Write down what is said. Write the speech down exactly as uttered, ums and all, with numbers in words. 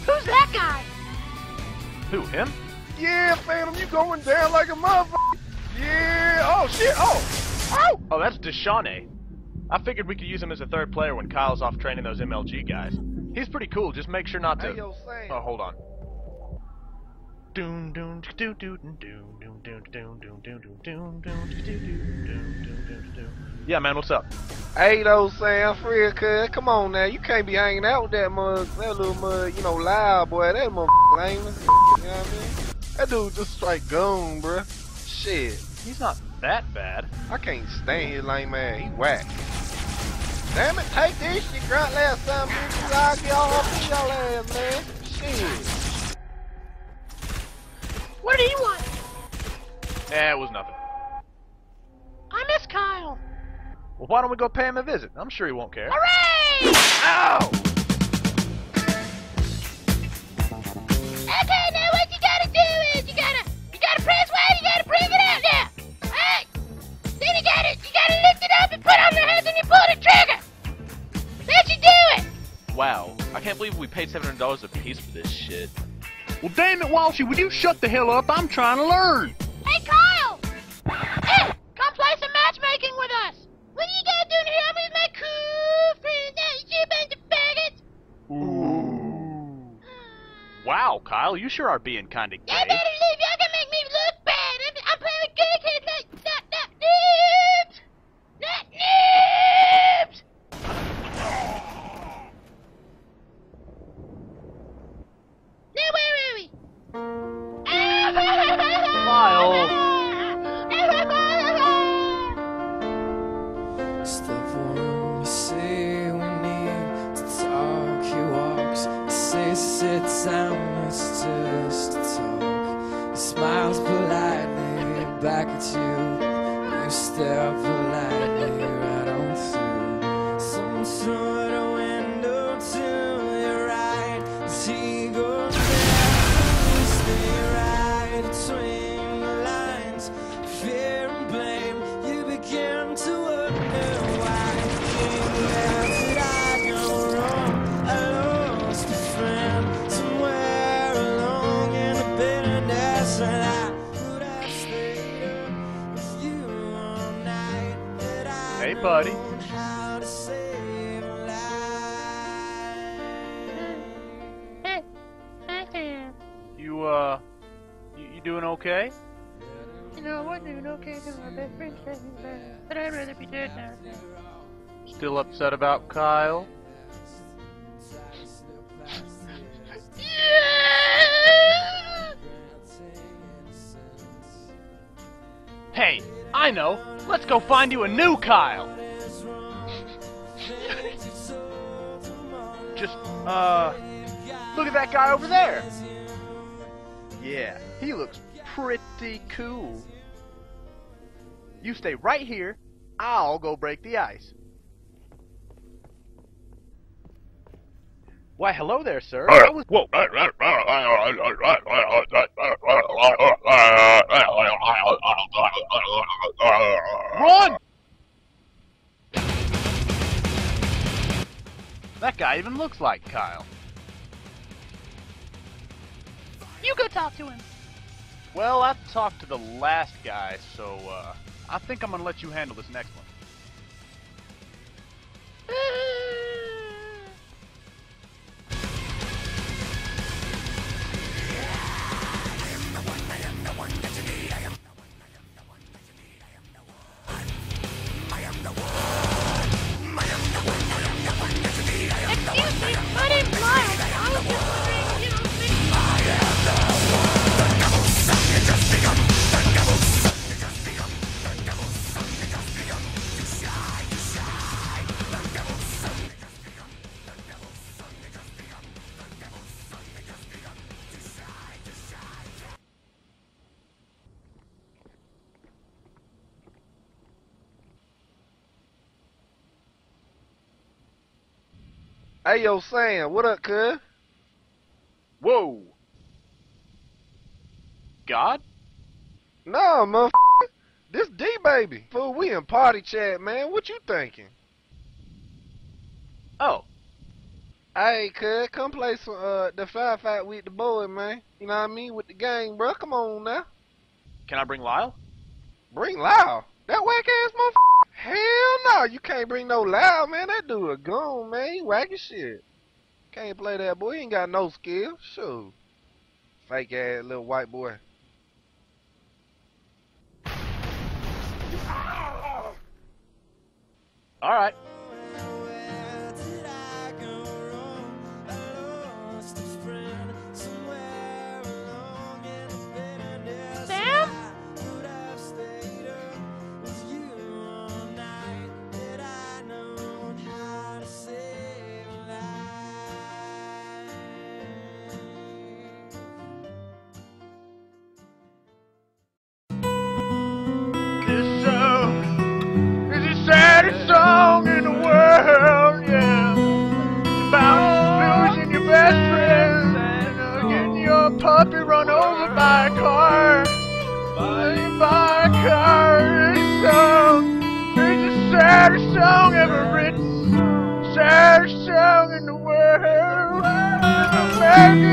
Who's that guy? Who, him? Yeah, Phantom, you going down like a motherfucker. Yeah. Oh shit. Oh. Oh. Oh, that's Deshawnay. I figured we could use him as a third player when Kyle's off training those M L G guys. He's pretty cool, just make sure not to... Hey, yo, Sam. Oh, hold on. Doon doon doon doon doon doon doon doon doon doon doon doon doon doon. Yeah, man, what's up? Hey, though, Sam, for real, cuz, come on now. You can't be hanging out with that mug, that little mug, you know, Lyle, boy. That motherfucker lame. You know what I mean? That dude just straight goon, bruh. Shit. He's not that bad. I can't stand his lame man. He whack. Damn it, take this shit, grunt last time, bitch. You all get all up in your ass, man. Shit. What do you want? Eh, it was nothing. I miss Kyle. Well, why don't we go pay him a visit? I'm sure he won't care. Hooray! Ow! Okay, now what you gotta do is you gotta you gotta press Y, you gotta bring it out now. Alright? Then you gotta you gotta lift it up and put it on the head and you pull the trigger. That you do it! Wow, I can't believe we paid seven hundred dollars a piece for this shit. Well, damn it, Walshy, would you shut the hell up? I'm trying to learn. Hey, Kyle! Hey, come play some matchmaking with us! What are you guys doing here? I'm with my cool friends out. You bunch of faggots! Ooh. Wow, Kyle, you sure are being kinda gay. Y'all better leave. Y'all gonna make me look bad. I'm, I'm playing with good kids like not, not noobs! Not noobs! Now where are we? Lyle! Step one, you say we need to talk. He walks, you say sit down, it's just a talk. He smiles politely back at you. You stare politely right on through some sort of window to your right. As he goes down, you stay right between the lines. Fear and blame, you begin to wonder why. Where did I go wrong? I lost a friend somewhere along in the bitterness, and I would have stayed up with you all night. That I Hey, buddy. learned how to save a life. You, uh... You, you doing okay? You know, I wasn't even okay because my best friend said me bad, but I'd rather be dead now. Still upset about Kyle? Hey, I know! Let's go find you a new Kyle! Just, uh... look at that guy over there! Yeah, he looks pretty cool. You stay right here, I'll go break the ice. Why, hello there, sir. I was... Whoa. Run! That guy even looks like Kyle. You go talk to him. Well, I talked to the last guy, so, uh, I think I'm gonna let you handle this next one. Excuse me, my name's Lyle. I was just wondering, you know, maybe... Hey, yo, Sam, what up, cuz? Whoa! God? Nah, motherfucker. This D-Baby. Fool, we in party chat, man. What you thinking? Oh. Hey, cuz, come play some uh the firefight with the boy, man. You know what I mean? With the gang, bro. Come on now. Can I bring Lyle? Bring Lyle. That whack ass motherfucker. Hell no, you can't bring no Lyle, man. That dude a goon, man. He whack as shit. Can't play that boy. He ain't got no skill. Sure. Fake ass little white boy. All right. Sam? This song is the saddest song in the world, yeah. It's about losing your best friend and uh, getting your puppy run over by a car. By, by a car. This song is the saddest song ever written. Saddest song in the world. It's American